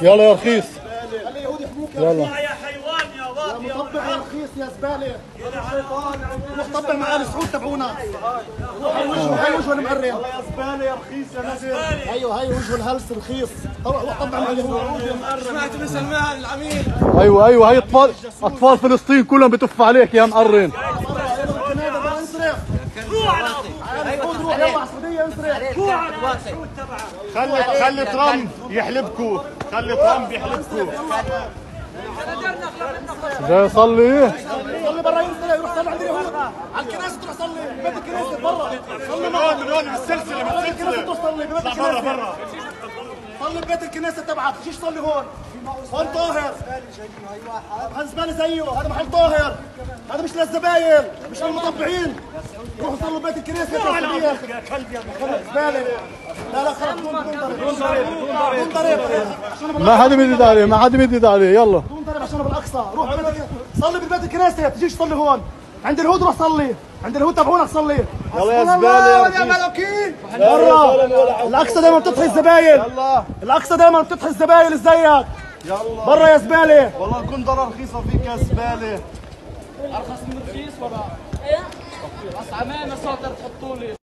يلا يا رخيص. خلي اليهود يحموك يلا يا حيوان يا واطي يا مطبع يا رخيص يا زباله. روح طبع مع ال سعود تبعونا. هاي وجهه المقرن. يا زباله يا رخيص يا نزل. ايوه هاي وجه الهلس رخيص. روح طبع مع اليهود. سمعت من سلمان العميل. ايوه هي اطفال فلسطين كلهم بتف عليك يا مقرن. خلي ترامب يحلبكوا. خلي ترامب يحلبكوا. جاي يصلي. صلي برا ينزل يروح صلي عند اليهود. على الكنيسه تروح صلي ببيت الكنيسه برا. صلي من هون بالسلسله ببيت الكنيسه تروح صلي ببيت الكنيسه. برا صلي ببيت الكنيسه تبعك. تجيش صلي هون. هون طاهر. هذا زباله زيه. هذا محل طاهر. هذا مش للزباين مش للمطبعين. روحوا صلوا ببيت الكنيسه يا كلب يا زباله. لا خلص دون ضرب. ما حدا مدد عليه ما حدا مدد عليه. يلا دون ضرب عشان بالاقصى. روح صلي ببيت الكنيسه. تجيش صلي هون عند اليهود. روح صلي عند اليهود تبعونك صلي. يلا يا زباله يا ملوكين. برا الاقصى دائما بتضحي الزباين. الاقصى دائما بتضحي الزباين زيك. يلا برا يا زباله. والله الكندره رخيصه فيك يا زباله. ارخص من رخيص ولا؟ بس عمامه صوت تحطوا لي.